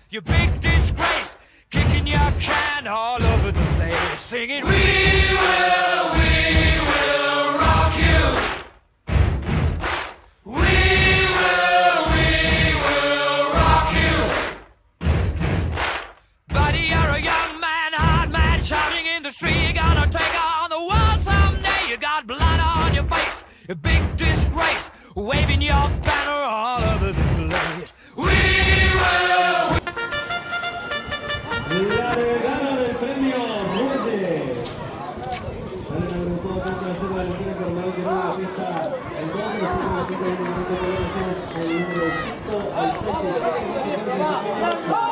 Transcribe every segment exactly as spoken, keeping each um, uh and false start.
you big disgrace, kicking your can all over the place, singing, we will, we will rock you. We will, we will rock you. Buddy, you're a young man, hard man, shouting in the street, you're gonna take on the world someday. You got blood on your face, a big disgrace, waving your banner all over the place. We will. La regala del premio Muerte. Vale, la agrupación por hacer la elegida formal de una pista. El dos de la pista de un minuto de oración. El número cinco al seis.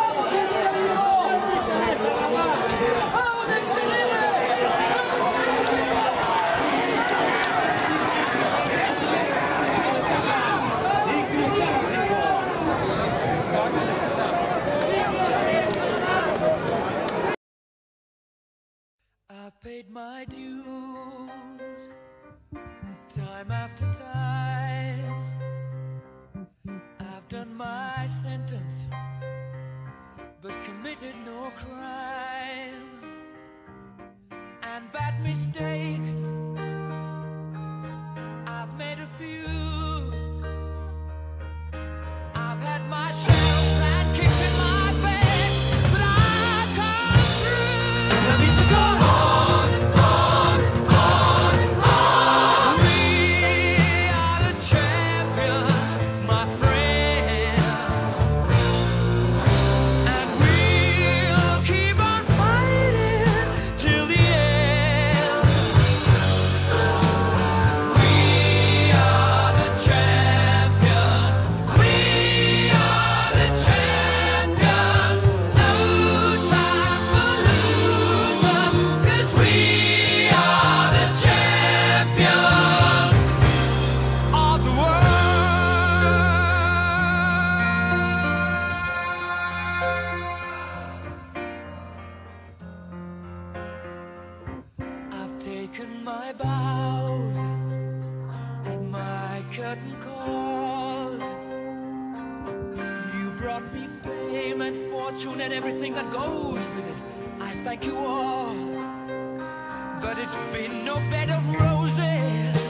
I've paid my dues, time after time. I've done my sentence, but committed no crime. And bad mistakes, I've made a few. I've had my shells and kicked in my face, but I've come through. Let me to go home. Taken my bows and my curtain calls. You brought me fame and fortune and everything that goes with it. I thank you all, but it's been no bed of roses.